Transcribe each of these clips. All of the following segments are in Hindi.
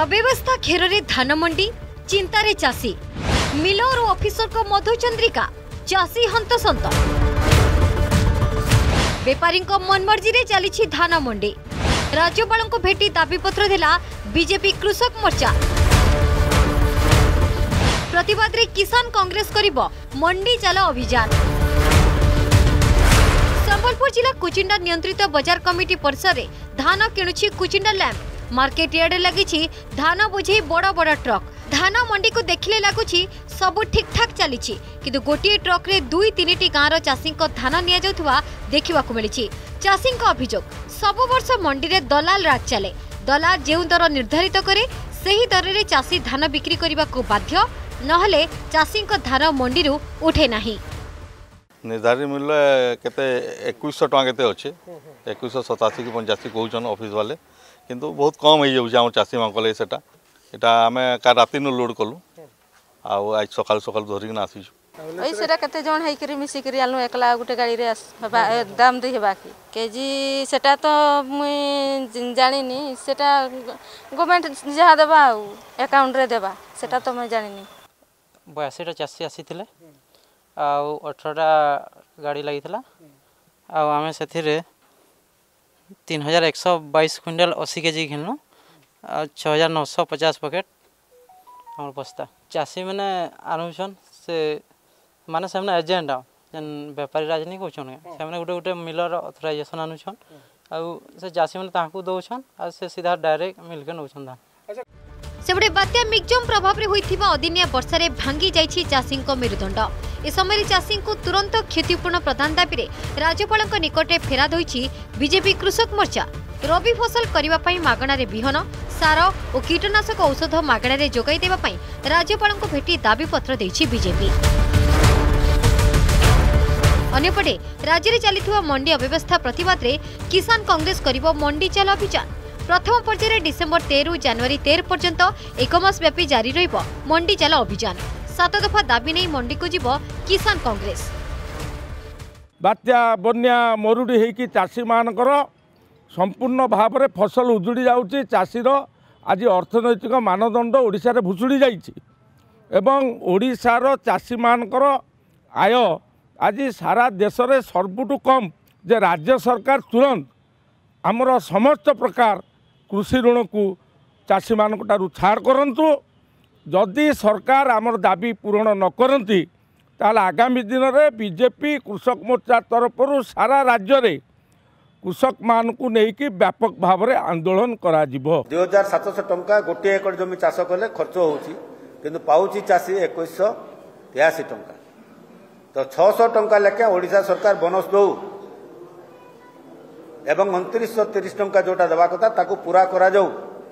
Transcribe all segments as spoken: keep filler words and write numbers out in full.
अव्यवस्था घेर धान मंडी चिंतारे चाषी मिलर और ऑफिसर को मधुचंद्रिका चाषी हंतसंत बेपारी मनमर्जी रे चली धान मंडी राज्यपाल को भेटी दाबीपत्र देला बीजेपी कृषक मोर्चा प्रतिवाद रे किसान कांग्रेस करिबो मंडी चाल अभियान संबलपुर जिला कुचिंडा नियंत्रित बजार कमिटी परिसर रे धान किणुछि कुचिंडा लैंप मार्केट यार्ड लगी धान बोझे बड़ बड़ ट्रक धान मंडी को देखिले लगुच सब ठीक ठाक चली किंतु गोटे ट्रक रे दुई तीन गाँव चाषी धान नि देखा मिली चाषी अभियोग सब वर्ष मंडी रे दलाल राज चले दलाल जो दर निर्धारित करे सही दर रे चाषी धान बिक्री करने को बाध्य नहले चाषी धान मंडी उठे नहीं। निर्धारित मूल्य केते इक्कीस सौ टका केते अच्छे इक्कीस सतासी कि पंचाशी कहन ऑफिस वाले किंतु बहुत कम हो जाऊँ चाषी मान कले सेटा एटा आमे का राति न लोड कलु आउ आज सकाल सकाल धरिक आसीछु ओई सेटा कते जण हेई करी मिसी करी आलु एकला गुटे गाड़ी रे दाम दे हेबा की केजी सेटा तो मुई जानिनी सेटा गवर्नमेंट जहा देबा आउ अकाउंट रे देबा सेटा तो मैं जानिनी बयासी टा चाषी आसीथिले आउ अठारह टा गाड़ी लागिथिला आउ आमे सेथिरे तीन हजार एक सौ बाईस क्विंटल अस्सी केजी घिनल छः हजार नौ सौ पचास पैकेट आम बस्ता चाषी मैंने आनुछन से माने से एजेंट जेन बेपारी राजनी कौन से गोटे गोटे मिलर अथराइजेसन आनुछन आउ से चाषी मैंने दौन आ से सीधा डायरेक्ट मिल के नौछन धान सेबडे बात्या मिगजम प्रभाव रे होइथिबा अदिनिया वर्षा रे भांगी जाइछि चाषी मेरुदंड ए समय चाषी को तुरंत क्षतिपूर्ण प्रदान दाबी रे राज्यपाल निकटे फेराद होइछि बीजेपी कृषक मोर्चा रबी फसल करबा पई मागणा रे बिहन सार और कीटनाशक औषध मागणा रे जोगाई देबा पई राज्यपाल को भेटी दाबी पत्र देइछि बीजेपी। अन्यपटे राज्य रे चलिथिबा मंडी अव्यवस्था प्रतिवाद रे किसान कांग्रेस करिबो मंडी चाल अभियान प्रथम पर्यायर डिसेम्बर तेरह जनवरी तेरह पर्यंत एक मास व्यापी जारी रहिबो मंडी चाल अभियान सात दफा दाबी नहीं मंडी को जीव किसान कांग्रेस। बात्या बन्या मरुड़ी होगी चाषी मानकर संपूर्ण भाव में फसल उजुड़ी जाऊँगी चाषीर आज अर्थनैतिक मानदंड ओडिशा रे भुसुड़ी जाइछि एवं ओडिशार चाषी मानकर आय आज सारा देश में सबुठु कम जे राज्य सरकार तुरंत आमर समस्त प्रकार कृषि ऋण को चाषी मानक ठारू छाड़ करंतु जदि सरकार आमर दाबी पूरण न करती ताल आगामी दिन में बीजेपी कृषक मोर्चा तरफ सारा राज्य रे कृषक मान को लेकिन व्यापक भाव में आंदोलन करा जिवो। दुई हजार सातश टंका गोटे एकड़ जमी चाष कले खर्च होउछि किंतु पाउछि चाषी इक्कीस तेयासी टंका तो छःश टंका लेखे ओडिशा सरकार बोनस दौ एवं उनतीस तीस टंका जोटा देवा कथा ताकू पूरा करा जाऊ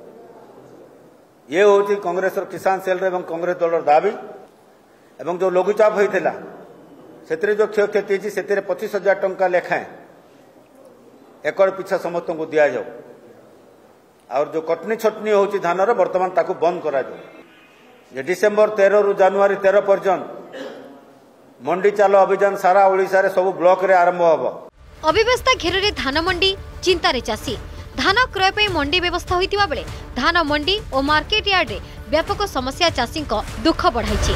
ये हूँ कांग्रेस किसान सेल एवं कांग्रेस दल दाबी एवं जो लघुचाप होता से जो क्षयक्षति से पच्चीस हजार टंका लेखाएं एकड़ पिछा समस्त को दि जाऊ और जो कटनी छटनी हो धान बर्तमान ताकू बंद करा जाऊ डिसेम्बर तेरह रु जनवरी तेरह पर्यंत मंडी चाल अभियान सारा ओडिशा रे सब ब्लॉक रे आरंभ होबो। अव्यवस्था घेर धान मंडी चिंतारे चाषी धान क्रय पे मंडी व्यवस्था होइतिबा बेले धान मंडी और मार्केट यार्ड रे व्यापक समस्या चाषी दुख बढ़ाई।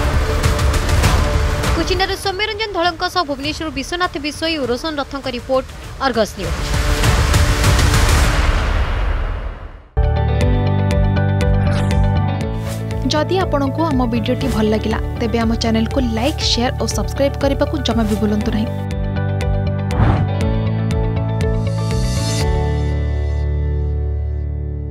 कुचिंडार सौम्यरंजन धड़क भुवनेश्वर विश्वनाथ विश्वई और रोशन रथों रिपोर्ट अर्गस न्यूज। जदि आपंक आम भिडी भल लगा तेब आम चैनल को लाइक शेयर और सब्सक्राइब करने को जमा भी भूलु नहीं।